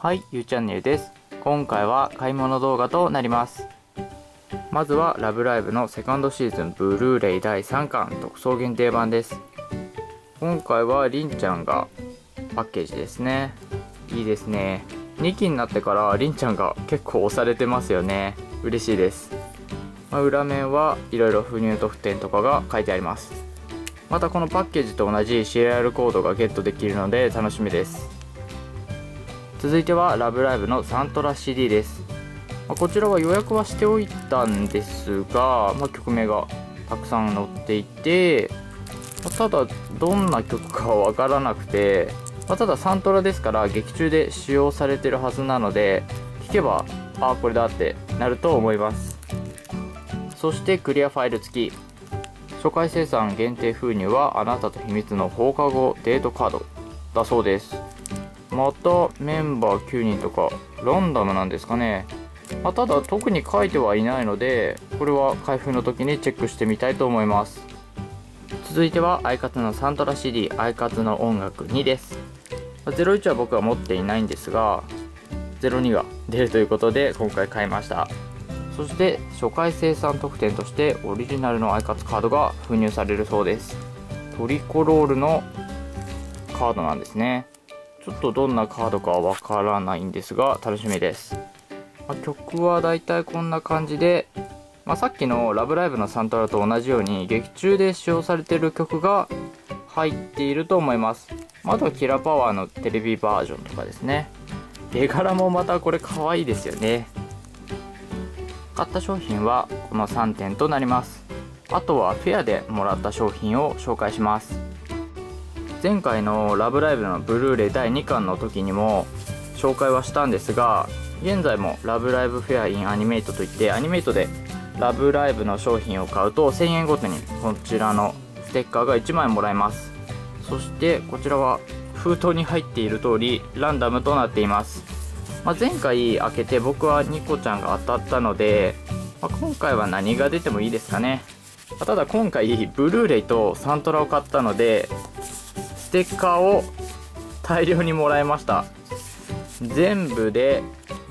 はい、ゆうチャンネルです。今回は買い物動画となります。まずはラブライブのセカンドシーズンブルーレイ第3巻特装限定版です。今回はりんちゃんがパッケージですね。いいですね。2期になってからりんちゃんが結構押されてますよね。嬉しいです。裏面はいろいろ不入特典とかが書いてあります。またこのパッケージと同じシリアルコードがゲットできるので楽しみです。続いてはラブライブのサントラ CD です。こちらは予約はしておいたんですが、曲名がたくさん載っていて、ただどんな曲かはわからなくて、ただサントラですから劇中で使用されてるはずなので、聴けばこれだってなると思います。そしてクリアファイル付き、初回生産限定封入はあなたと秘密の放課後デートカードだそうです。またメンバー9人とかランダムなんですかね。ただ特に書いてはいないので、これは開封の時にチェックしてみたいと思います。続いてはアイカツのサントラ CD アイカツの音楽2です。01は僕は持っていないんですが、02が出るということで今回買いました。そして初回生産特典としてオリジナルのアイカツカードが封入されるそうです。トリコロールのカードなんですね。ちょっとどんなカードかはわからないんですが楽しみです。曲はだいたいこんな感じで、さっきのラブライブのサントラと同じように劇中で使用されている曲が入っていると思います。あとはキラパワーのテレビバージョンとかですね。絵柄もまたこれ可愛いですよね。買った商品はこの3点となります。あとはフェアでもらった商品を紹介します。前回のラブライブのブルーレイ第2巻の時にも紹介はしたんですが、現在もラブライブフェアインアニメイトといって、アニメイトでラブライブの商品を買うと1000円ごとにこちらのステッカーが1枚もらえます。そしてこちらは封筒に入っている通りランダムとなっています。前回開けて僕はニコちゃんが当たったので、今回は何が出てもいいですかね。ただ今回ブルーレイとサントラを買ったのでステッカーを大量にもらいました。全部で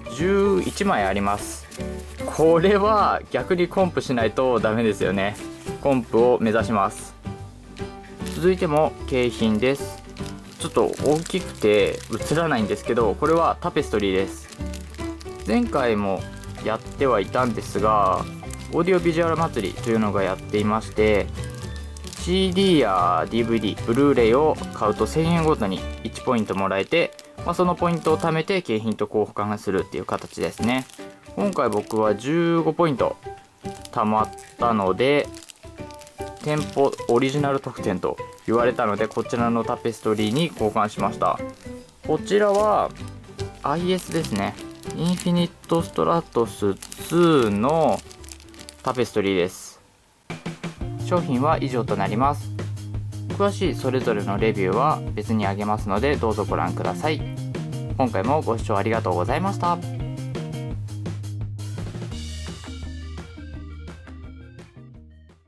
11枚あります。これは逆にコンプしないとダメですよね。コンプを目指します。続いても景品です。ちょっと大きくて映らないんですけど、これはタペストリーです。前回もやってはいたんですが、オーディオビジュアル祭りというのがやっていまして、CD や DVD、ブルーレイを買うと1000円ごとに1ポイントもらえて、そのポイントを貯めて景品と交換するっていう形ですね。今回僕は15ポイント貯まったので、店舗オリジナル特典と言われたので、こちらのタペストリーに交換しました。こちらは IS ですね。インフィニットストラトス2のタペストリーです。商品は以上となります。詳しいそれぞれのレビューは別にあげますので、どうぞご覧ください。今回もご視聴ありがとうございました。